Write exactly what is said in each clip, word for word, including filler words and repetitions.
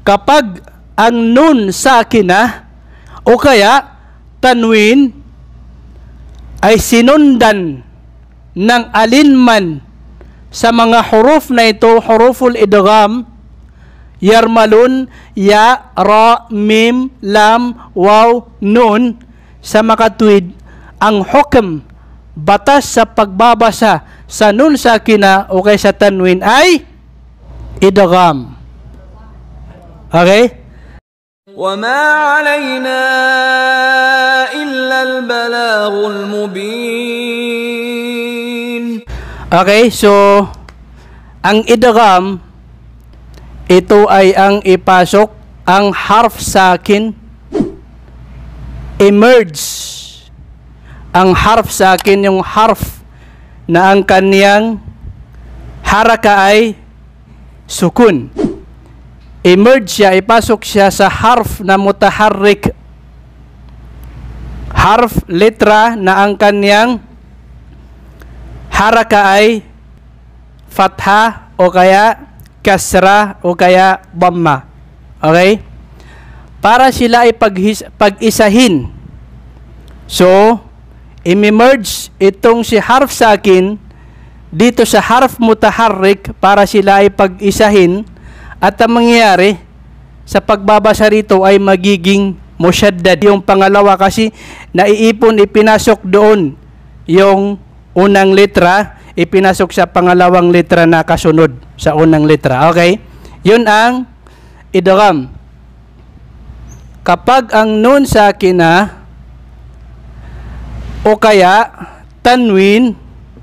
kapag ang nun sakina o kaya tanwin ay sinundan ng alinman sa mga huruf na ito, huruful idgham, yarmalun, ya, ra, mim, lam, waw, nun, sa makatwid, ang hukm, batas sa pagbabasa sa nun sakina o kaya sa tanwin ay idgham. Okay? وَمَا عَلَيْنَا إِلَّا الْبَلَاغُ الْمُبِينُ. Okay, so ang idgham, ito ay ang ipasok ang harf sakin, emerge ang harf sakin, yung harf na ang kaniyang haraka ay sukun. Emerge siya, ipasok siya sa harf na mutaharrik, harf, letra na ang kaniyang haraka ay fatha o kaya kasra o kaya dhamma. Okay? Para sila ay pag-isahin. So, i-merge itong si harf sakin dito sa harf mutaharrik para sila ay pag-isahin. At ang mangyayari sa pagbabasa rito ay magiging musyaddad yung pangalawa kasi naiipon, ipinasok doon yung unang letra, ipinasok sa pangalawang letra na kasunod sa unang letra. Okay? Yun ang idgham. Kapag ang nun sakina o kaya tanwin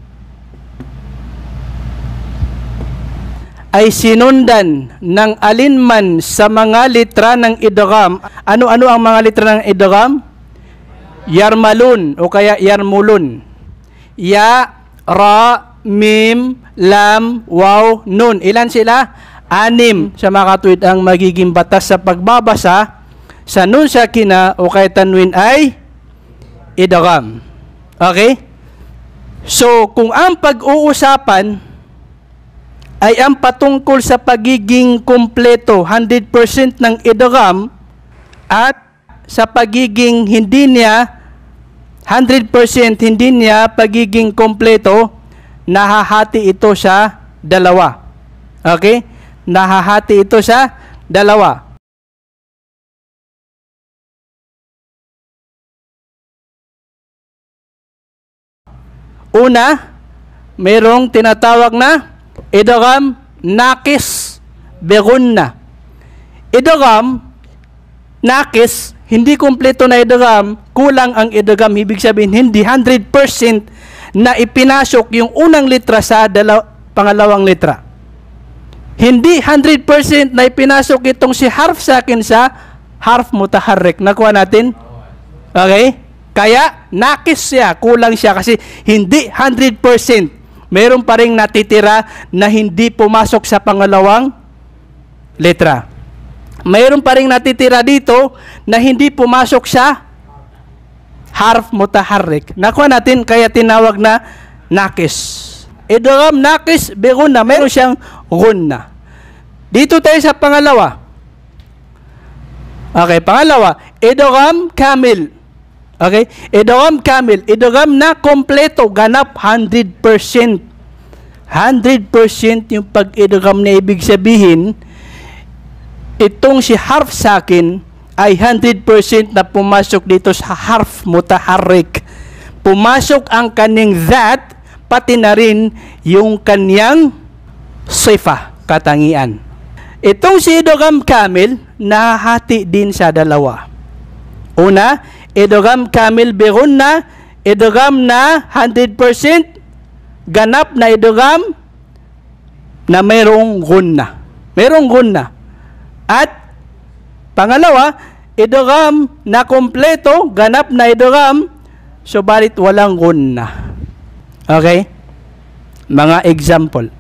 ay sinundan ng alinman sa mga litra ng idgham. Ano-ano ang mga litra ng idgham? Yarmalun o kaya yarmulun. Ya, ra, mim, lam, waw, nun. Ilan sila? Anim sa makatuwid ang magiging batas sa pagbabasa sa nun sakina o kaya tanwin ay idgham. Okay? So, kung ang pag-uusapan ay ang patungkol sa pagiging kumpleto, one hundred percent ng idgham, at sa pagiging hindi niya, one hundred percent hindi niya pagiging kumpleto, nahahati ito sa dalawa. Okay? Nahahati ito sa dalawa. Una, mayroong tinatawag na idgham naqis bighunna. Idgham naqis, hindi kumpleto na idgham, kulang ang idgham, ibig sabihin hindi one hundred percent na ipinasok yung unang letra sa dalaw pangalawang letra. Hindi one hundred percent na ipinasok itong si harf sakin sa harf mutaharrik. Nakuha natin? Okay? Kaya naqis siya, kulang siya kasi hindi one hundred percent. Meron pa ring natitira na hindi pumasok sa pangalawang letra. Meron pa ring natitira dito na hindi pumasok sa harf mutaharrik. Nakuha natin, kaya tinawag na naqis. Idgham naqis bighunna, meron siyang ghunna. Dito tayo sa pangalawa. Okay, pangalawa, idgham kamil. Okay? Idgham kamil, idgham na kompleto, ganap one hundred percent. one hundred percent yung pag-idgham na ibig sabihin, itong si harf sakin ay one hundred percent na pumasok dito sa harf mutaharrik. Pumasok ang kaning that, pati na rin yung kanyang sifa, katangian. Itong si idgham kamil, nahati din sa dalawa. Una, idgham kamil bighunna, idgham na one hundred percent, ganap na idgham na mayroong ghunna. Mayroong ghunna. At pangalawa, idgham na kompleto, ganap na idgham, subalit walang ghunna. Okay? Mga example.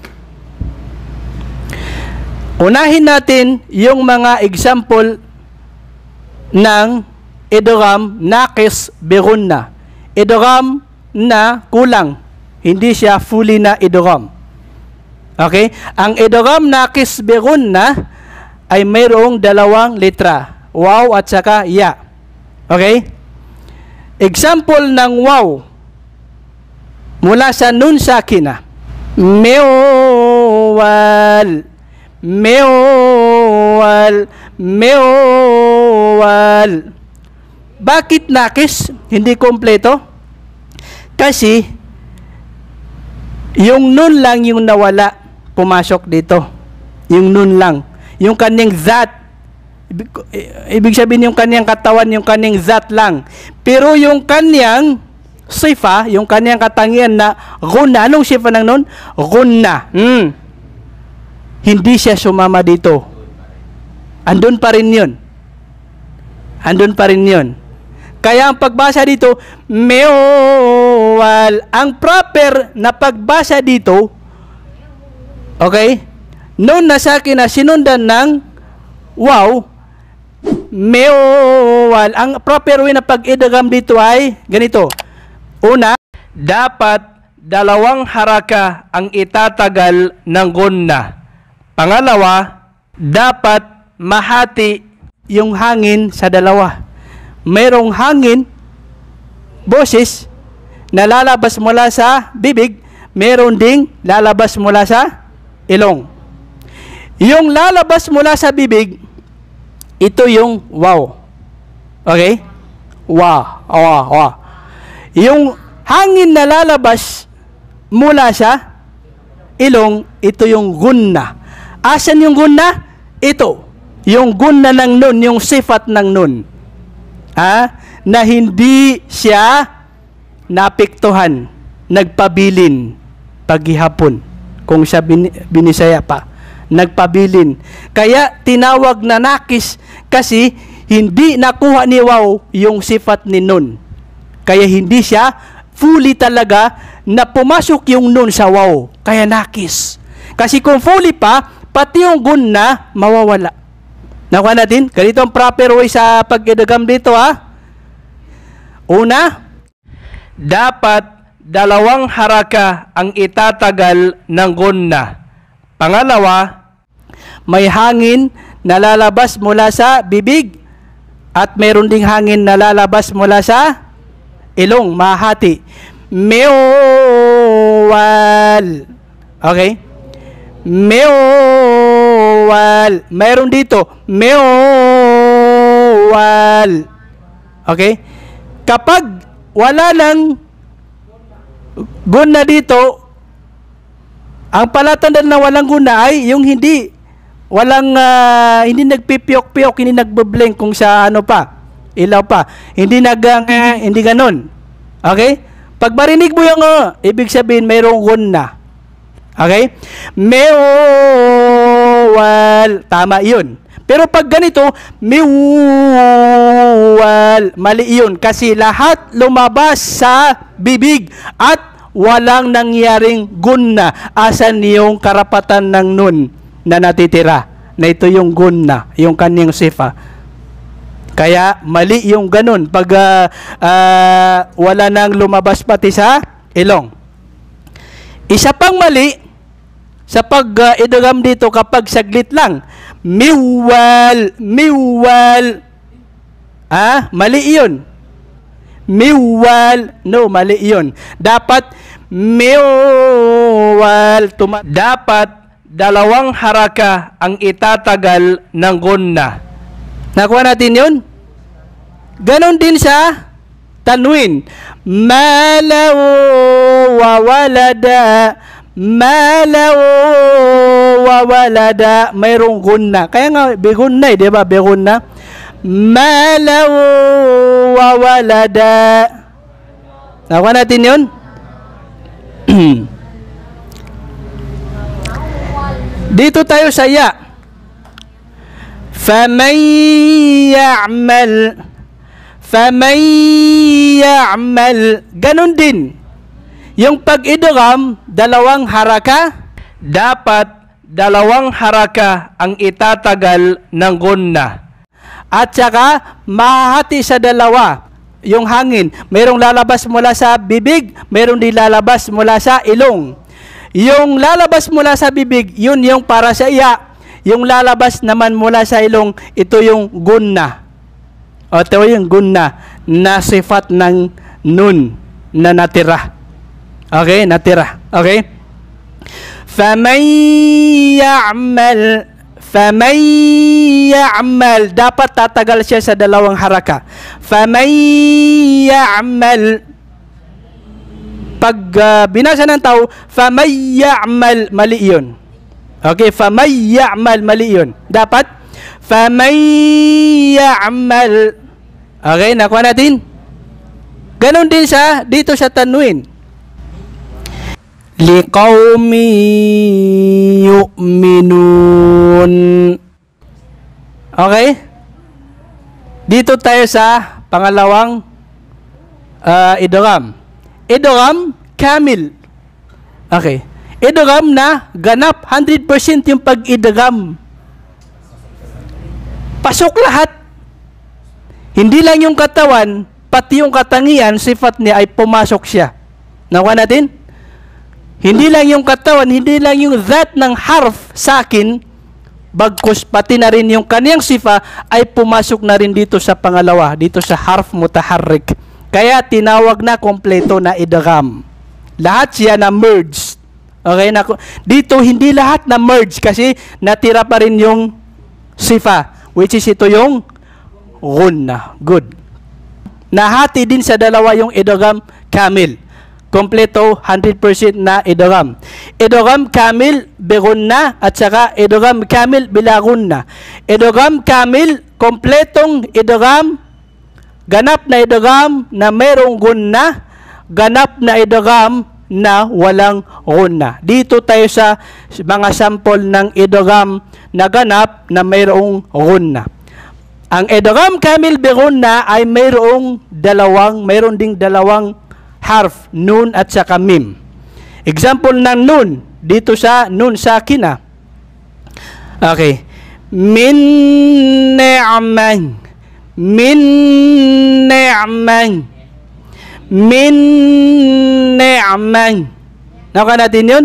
Unahin natin yung mga example ng idgham naqis bighunna. Idgham na kulang. Hindi siya fully na idgham. Okay? Ang idgham naqis bighunna ay mayroong dalawang letra. Waw at saka ya. Okay? Example ng waw mula sa nun sakina. Mewal, mewal, mewal. Bakit nakis? Hindi kompleto? Kasi yung nun lang yung nawala, pumasok dito. Yung nun lang. Yung kanyang that. Ibig, ibig sabihin yung kanyang katawan, yung kanyang that lang. Pero yung kanyang sifa, yung kanyang katangian na guna. Anong sifa ng nun? Guna. Hmm. Hindi siya sumama dito. Andun pa rin yun. Andun pa rin yun. Kaya ang pagbasa dito, mewal. Ang proper na pagbasa dito, okay? Noon na sa akin na sinundan ng wow, mewal. Ang proper way na pag-idgham dito ay ganito. Una, dapat dalawang haraka ang itatagal ng gunna. Pangalawa, dapat mahati yung hangin sa dalawa. Mayroong hangin, boses, na lalabas mula sa bibig, mayroon ding lalabas mula sa ilong. Yung lalabas mula sa bibig, ito yung wow. Okay? Wow, wow, wow. Yung hangin na lalabas mula sa ilong, ito yung gunna. Asan yung gunna? Ito. Yung gunna ng nun, yung sifat ng nun. Ha? Na hindi siya napiktuhan, nagpabilin, paghihapon. Kung siya bin, binisaya pa. Nagpabilin. Kaya tinawag na nakis kasi hindi nakuha ni wow yung sifat ni nun. Kaya hindi siya fully talaga na pumasok yung nun sa wow. Kaya nakis. Kasi kung fully pa, pati yung gunna mawawala. Nakuha natin? Ganito ang proper way sa pag-idgham dito ha. Una, dapat dalawang haraka ang itatagal ng gunna. Pangalawa, may hangin na lalabas mula sa bibig at mayroon ding hangin na lalabas mula sa ilong, mahati. Mewal. Okay? Mewal. Mayroon dito. Mewal. Okay? Kapag wala lang guna dito, ang palatandaan na walang guna ay yung hindi, walang, uh, hindi nagpipiyok-piyok, hindi nagbablink kung sa ano pa. Ilaw pa. Hindi nag, uh, hindi ganun. Okay? Pag marinig mo yung, uh, ibig sabihin, mayroong gunna. Okay? Mewal. Tama yun. Pero pag ganito, mewal. Mali yun. Kasi lahat lumabas sa bibig at walang nangyaring gunna. Asan yung karapatan ng nun na natitira? Na ito yung gunna, yung kanyang sifa. Kaya mali yung ganun pag uh, uh, wala nang lumabas pati sa ilong. Isa pang mali sa pag-idgham uh, dito kapag saglit lang. Miwal, miwal. Ah, mali yun. Miwal, no, mali yun. Dapat miwal. Tuma- dapat dalawang haraka ang itatagal ng gunna. Nakuha natin yun? Ganon din sa tanwin. Malaw wa walada. Malaw wa walada. Mayroong gunna. Kaya nga, bigunna eh, di ba? Bigunna. Malaw wa walada. Nakuha natin yun? Dito tayo sa ya. فَمَنْ يَعْمَلْ فَمَنْ يَعْمَلْ Ganon din. Yung pag-idgham, dalawang haraka, dapat dalawang haraka ang itatagal ng gunna. At saka, mahati sa dalawa. Yung hangin, mayroong lalabas mula sa bibig, mayroong din lalabas mula sa ilong. Yung lalabas mula sa bibig, yun yung para sa iya. yung lalabas naman mula sa ilong, ito yung gunna. O ito yung gunna na sifat ng nun na natira. Okay, natira. Okay? فَمَنْ يَعْمَلْ فَمَنْ يَعْمَلْ dapat tatagal siya sa dalawang haraka. فَمَنْ يَعْمَلْ pag uh, binasa ng tao, فَمَنْ يَعْمَلْ mali yun. Okay, فَمَنْ يَعْمَلْ mali yun. Dapat فَمَنْ يَعْمَلْ. Okay, nakuha natin. Ganon din siya dito sa tanwin. لِقَوْمٍ يُؤْمِنُونَ. Okay? Dito tayo sa pangalawang uh, idgham. Idgham kamil. Okay. Idgham na ganap one hundred percent yung pag-idgham. Pasok lahat. Hindi lang yung katawan, pati yung katangian, sifat niya ay pumasok siya. Nakuha natin? Hindi lang yung katawan, hindi lang yung that ng harf sa akin, bagkus pati na rin yung kaniyang sifa ay pumasok na rin dito sa pangalawa, dito sa harf mutaharrik. Kaya tinawag na kompleto na idgham. Lahat siya na merge. Okay na dito hindi lahat na merge kasi natira pa rin yung sifa, which is ito yung gunna. Good. Nahati din sa dalawa yung idgham kamil. Kompleto one hundred percent na idgham. Idgham kamil bigunna at saka idgham kamil bila gunna. Idgham kamil kompletong idgham, ganap na idgham na mayroong gunna, ganap na idgham na walang gunna. Dito tayo sa mga sample ng idgham na ganap na mayroong gunna. Ang idgham kamil bigunna ay mayroong dalawang, mayroon ding dalawang harf, nun at saka mim. Example ng nun, dito sa nun sakina. Okay. Min ni'man. Min ni'man. Min ni'man. Nakuha natin yun?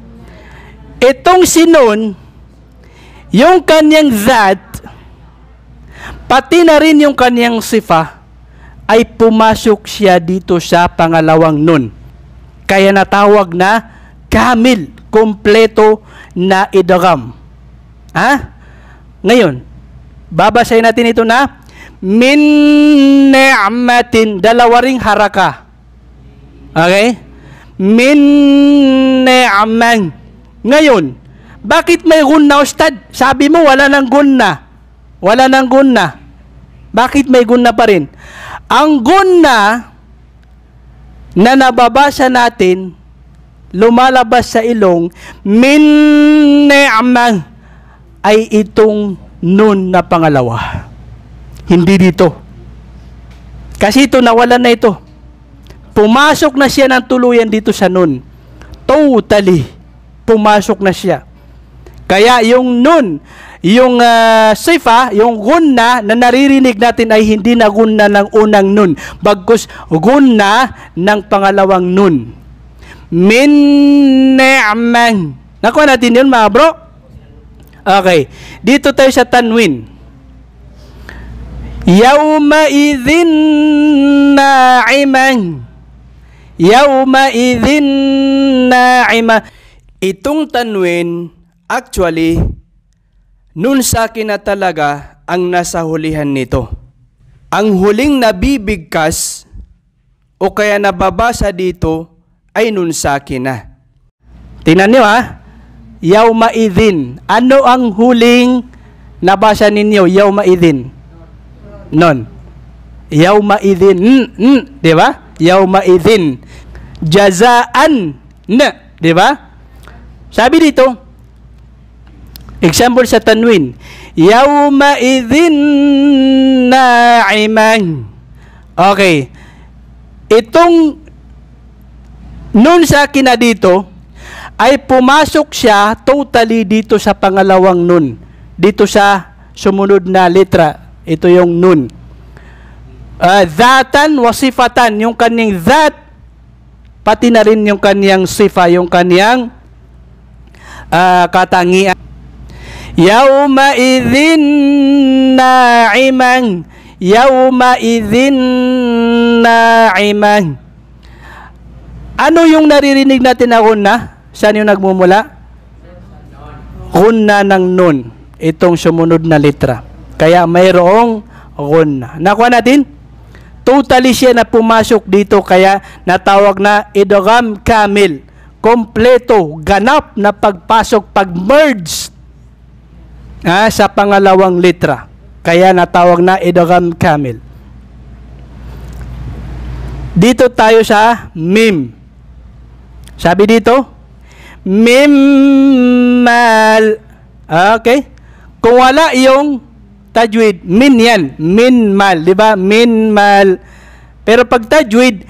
Itong si nun, yung kanyang that, pati na rin yung kanyang sifa, ay pumasok siya dito sa pangalawang nun. Kaya natawag na kamil, kompleto na idgham. Ha? Ngayon, babasahin natin ito na min ni'matin, dalawa ring haraka. Okay? Min ni'man. Ngayon, bakit may gunna, ustad? Sabi mo wala nang gunna. Wala nang gunna. Bakit may gunna pa rin? Ang gunna na nababasa natin, lumalabas sa ilong, min ni'man, ay itong nun na pangalawa. Hindi dito. Kasi ito, nawalan na ito. Pumasok na siya ng tuluyan dito sa nun. Totally. Pumasok na siya. Kaya yung nun, yung uh, sifa, yung gunna na naririnig natin ay hindi na gunna ng unang nun, bagkus gunna ng pangalawang nun. Min ni'man. Nakuha natin yun mga bro? Okay. Dito tayo sa tanwin. Yawma idhin na'iman. Yawma idhin na'ima. Itong tanwin, actually, nun sa akin na talaga ang nasa hulihan nito. Ang huling nabibigkas o kaya nababasa dito ay nun sa akin na. Tingnan niyo ha. Yawma idhin. Ano ang huling nabasa ninyo? Yawma idhin. Non. Yawma idhin. N, n, di ba? Yawma idhin. Jazaan. N, di ba? Sabi dito, example sa tanwin, yawma idhin na'iman. Okay. Itong nun sa akin na dito, ay pumasok siya totally dito sa pangalawang nun. Dito sa sumunod na letra. Ito yung nun. Uh, dhatan wasifatan. Yung kanyang that, pati na rin yung kanyang sifa, yung kanyang uh, katangian. Yawma idhin na'iman. Yawma idhin na'iman. Ano yung naririnig natin na gunna? Saan yung nagmumula? Gunna ng nun. Itong sumunod na litra. Kaya mayroong gunna. Nakuha natin? Totally siya na pumasok dito. Kaya natawag na idgham kamil. Kompleto, ganap na pagpasok, pag-merge ah, sa pangalawang litra. Kaya natawag na idgham kamil. Dito tayo sa mim. Sabi dito, mimmal. Okay? Kung wala yung tajwid, min yan. Minmal. Diba? Minmal. Pero pag tajwid,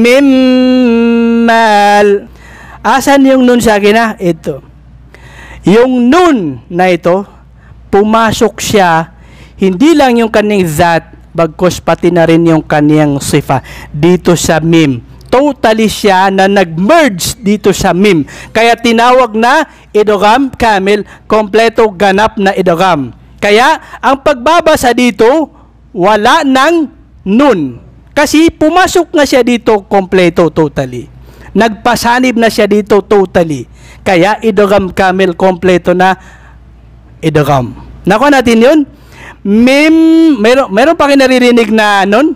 mimmal. Asan yung nun sa akin na? Ito. Yung nun na ito, pumasok siya, hindi lang yung kanyang zat, bagkos pati na rin yung kanyang sifa dito sa mim. Totally siya na nag-merge dito sa mim. Kaya tinawag na idgham kamil, kompleto ganap na idgham. Kaya ang pagbabasa dito, wala ng nun. Kasi pumasok na siya dito kompleto, totally. Nagpasanib na siya dito totally. Kaya idgham kamil, kompleto na idgham. Nakuha natin yun? Mim, meron, meron pa kinaririnig na nun?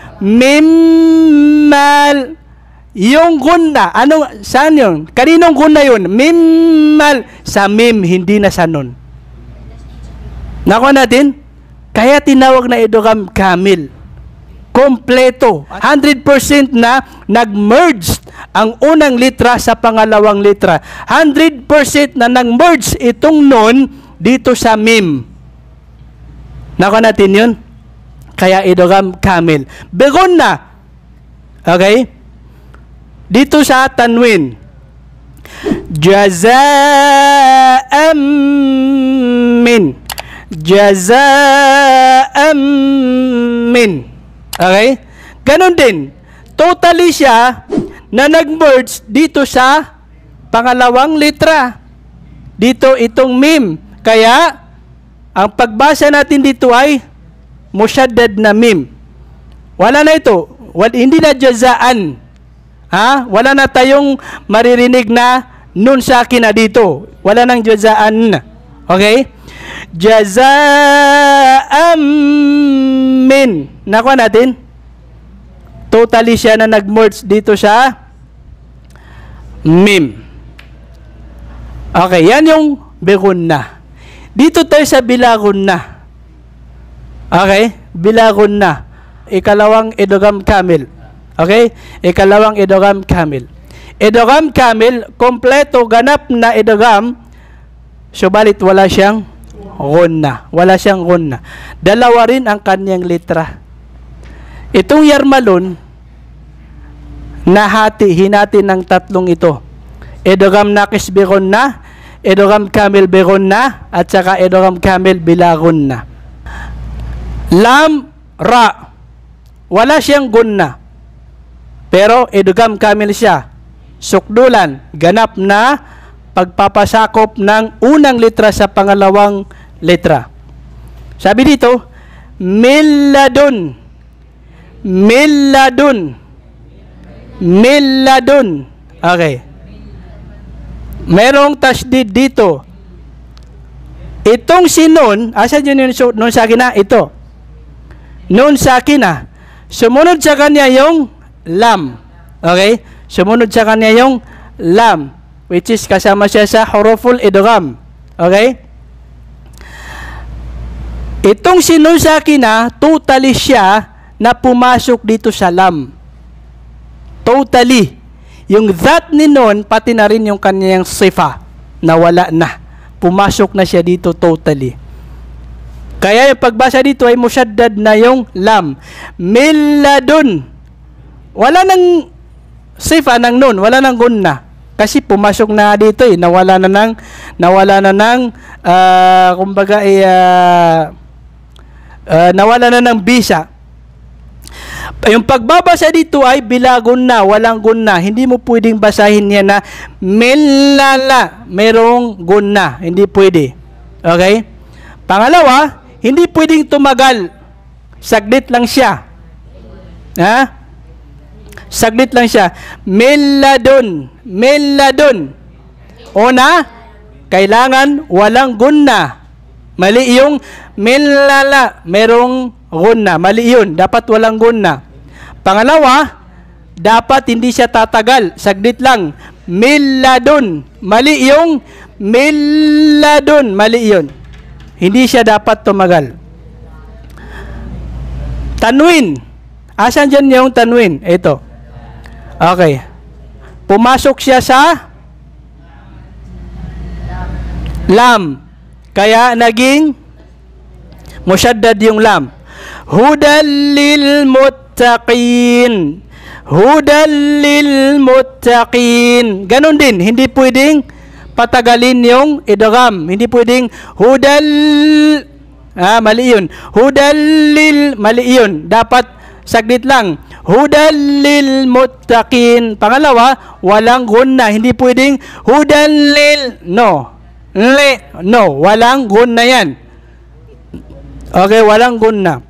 Mimmal. Yung gunna, ano, saan yun? Kaninong gunna yun? Mimmal. Sa mim, hindi na sa nun. Nakuha natin? Kaya tinawag na idgham kamil. Kompleto. one hundred percent na nag-merge ang unang litra sa pangalawang litra. one hundred percent na nag-merge itong nun dito sa mim. Nakuha natin yun? Kaya idgham kamil. Begon na. Okay? Dito sa tanwin. Jaza'am min. Jaza'am min. Okay? Ganon din. Totally siya na nag-merge dito sa pangalawang litra. Dito itong mim. Kaya, ang pagbasa natin dito ay musyaddad na mim. Wala na ito. Wal, hindi na jazaan. Ha? Wala na tayong maririnig na nun sa akin na dito. Wala nang jazaan. Okay? Jaza'am min. Nakuha natin? Totally siya na nag-merge dito sa mim. Okay, yan yung begun na. Dito tayo sa bilagon na. Okay? Bilagon na. Ikalawang idgham kamil. Okay? Ikalawang idgham kamil. Idgham kamil, kompleto, ganap na idgham, subalit wala siyang gunna. Wala siyang gunna. Dalawa rin ang kanyang litra. Itong yarmalon, nahati, hinati ng tatlong ito. Idgham nakis begon na, idgham kamil begon na, at saka idgham kamil bilagon na. Lam, ra. Wala siyang gunna. Pero idgham kamil siya. Sukdulan, ganap na pagpapasakop ng unang litra sa pangalawang litra. Sabi dito, milladun. Milladun. Milladun. Okay. Merong tasdid dito. Itong si nun, asan yun yung nun sa akin na? Ito. Nun sa akin na. Sumunod sa kanya yung lam. Okay? Sumunod sa kanya yung lam. Which is kasama siya sa huruful idgham. Okay? Itong si nun sa akin na, totally siya na pumasok dito sa lam. Totally. Yung that ni nun, pati na rin yung kanyang sifa, na wala na. Pumasok na siya dito totally. Kaya yung pagbasa dito ay musyaddad na yung lam. Milladun. Wala nang sifa ng nun, wala nang gunna. Kasi pumasok na dito eh, nawala na ng, nawala na ng, uh, kumbaga eh, uh, uh, nawala na ng bisa. Yung pagbabasa dito ay bilagon na, walang gunna. Hindi mo pwedeng basahin yan na millala, merong gunna. Hindi pwede. Okay? Pangalawa, hindi pwedeng tumagal. Saglit lang siya. Ha? Saglit lang siya. Meladon. Meladon. Una, kailangan walang gunna. Mali yung melala. Merong gunna. Mali yun. Dapat walang gunna. Pangalawa, dapat hindi siya tatagal. Saglit lang. Meladon. Mali yung meladon. Mali yun. Hindi siya dapat tumagal. Tanwin. Asan dyan yung tanwin? Ito. Okay. Pumasok siya sa lam. Kaya naging musyaddad yung lam. Hudal lil muttaqin. Hudal lil muttaqin. Ganon din. Hindi pwedeng patagalin yung idgham. Hindi pwedeng hudal. Ah, mali yun. Hudal lil. Mali yun. Dapat saglit lang. Hudal lil muttaqin. Pangalawa, walang gunna. Hindi pwedeng hudal lil. No. Le. No. Walang gunna yan. Okay, walang gunna.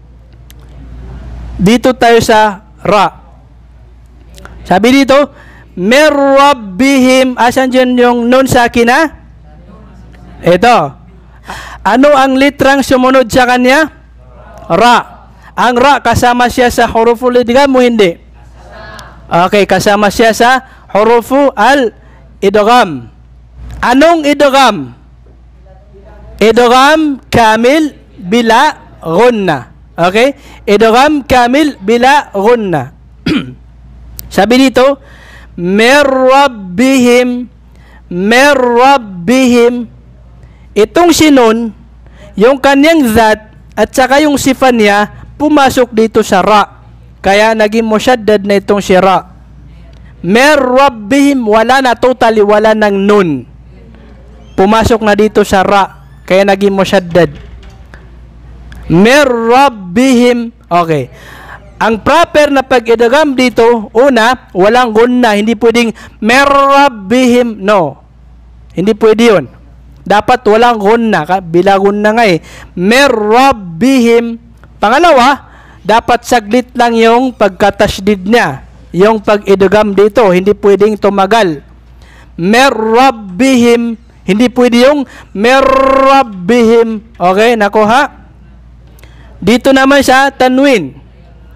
Dito tayo sa ra. Sabi dito, Mir Rabbihim. Asan dyan yung nun sa akin, ha? Ito. Ano ang litrang sumunod sa kanya? Ra. Ang ra, kasama siya sa huruful idgham o hindi? Okay, kasama siya sa hurufu al-idgham. Anong idgham? Idgham kamil bila gunna. Okay? Idgham kamil bila gunna. Sabi dito, Mir Rabbihim, Mir Rabbihim. Itong sinun, yung kanyang zat, at saka yung sifa niya, pumasok dito sa ra. Kaya naging musyaddad na itong si ra. Mir Rabbihim, wala na, totally wala ng nun. Pumasok na dito sa ra. Kaya naging musyaddad. Mir Rabbihim. Okay. Ang proper na pag-idgham dito, una, walang gunna. Hindi pwedeng Mir Rabbihim. No. Hindi pwede yun. Dapat walang gunna. Bila gunna nga eh. Mir Rabbihim. Pangalawa, dapat saglit lang yung pagkatasdid niya. Yung pag-idgham dito. Hindi pwedeng tumagal. Mir Rabbihim. Hindi pwede yung Mir Rabbihim. Okay, nakuha? Dito naman sa tanwin.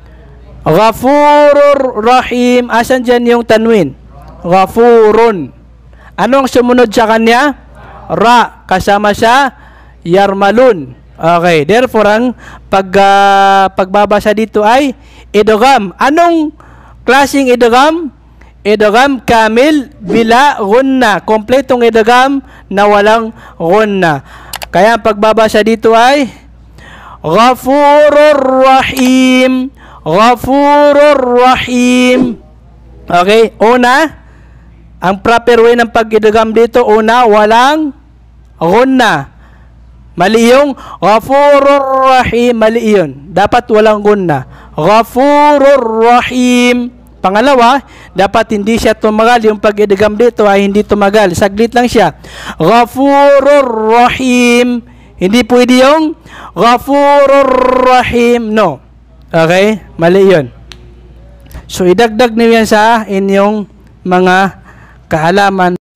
Ghafurur Rahim. Asan dyan yung tanwin? Ghafurun. Anong sumunod sa kanya? Ra. Kasama sa yarmalun. Okay. Therefore, ang pag, uh, pagbabasa dito ay idgham. Anong klaseng idgham? Idgham kamil bila gunna. Kompletong idgham na walang gunna. Kaya ang pagbabasa dito ay Ghafurur Rahim. Ghafurur Rahim. Okay, una, ang proper way ng pag-idgham dito, una, walang gunna. Mali yung Ghafurur Rahim, mali yun. Dapat walang gunna. Ghafurur Rahim. Pangalawa, dapat hindi siya tumagal. Yung pag-idgham dito ay hindi tumagal. Saglit lang siya. Ghafurur Rahim. Hindi pwede yung Ghafurur Rahim. No. Okay? Mali yun. So, idagdag niyo yan sa inyong mga kaalaman.